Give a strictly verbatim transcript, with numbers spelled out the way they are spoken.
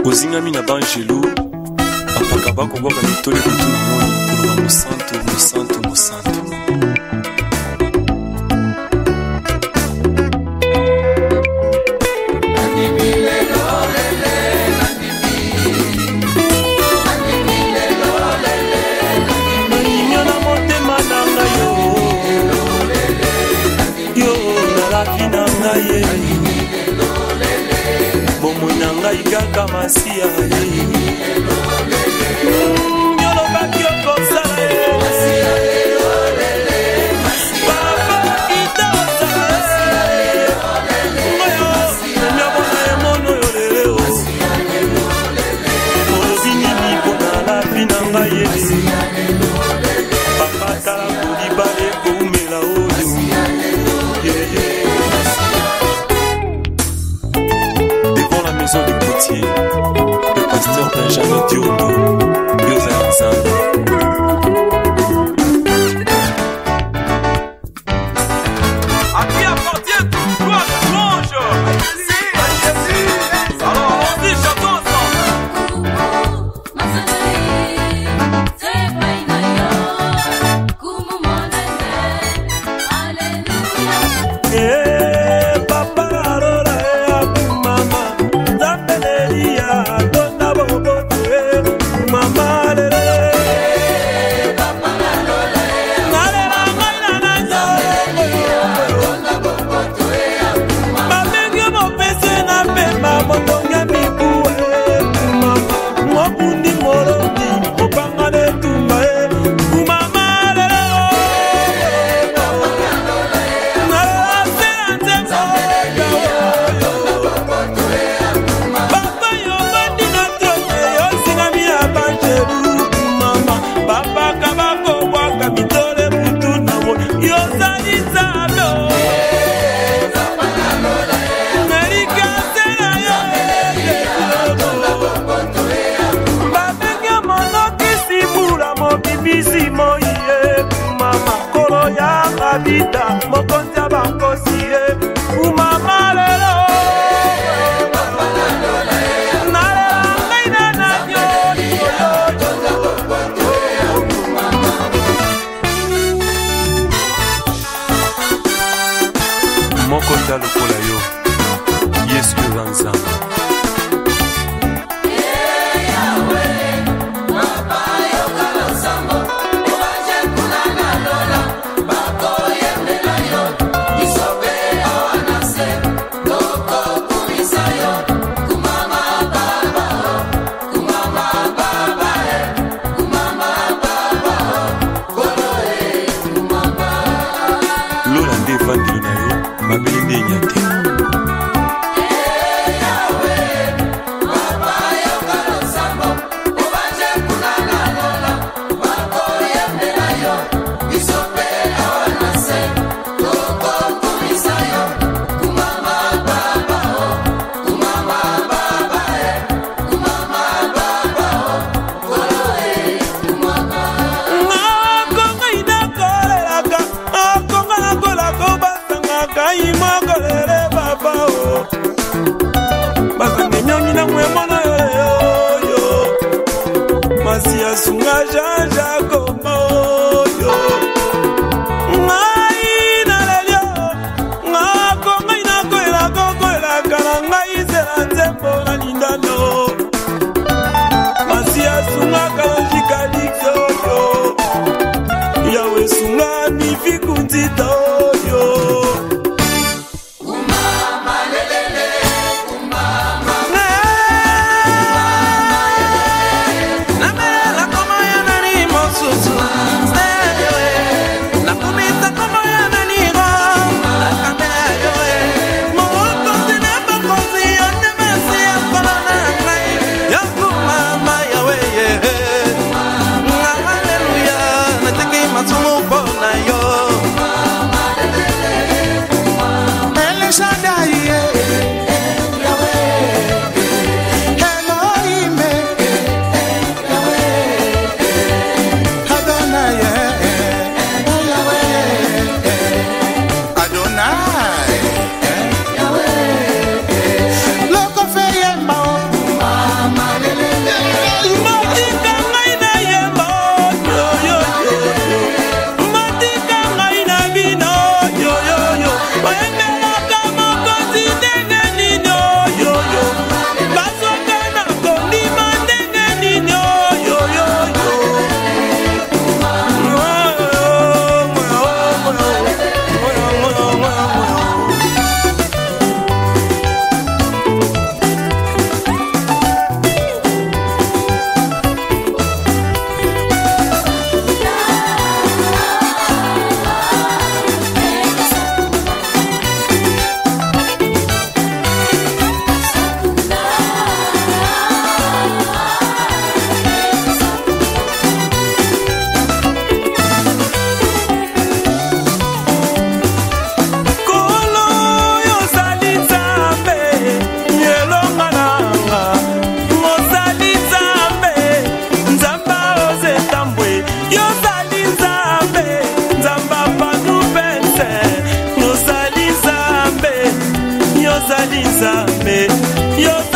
ozingami na banjelu bapaka bakobwaka mitole kutu na moni koloba mosantu mosantu mosantu. Kaka masia nyolo bakio kosala papa itaza ngoyo nyabona emono yolele ozini mipona la bina ngaye papa tala kulibale koumela oyo devant la maison du potier, le pasteur Benjamin Diondo, Yosa Nzambe. À qui appartient toute gloire de louange? À Jésus. Alors allons-y, chantons ensemble. Bita mokonzi ya bankosi ye umama lelo nalela ngai na nanyo mokonda lokola yo Yesu Nzambe. Lola nde vandeli na yo mabeli nde nyate. nzambe yo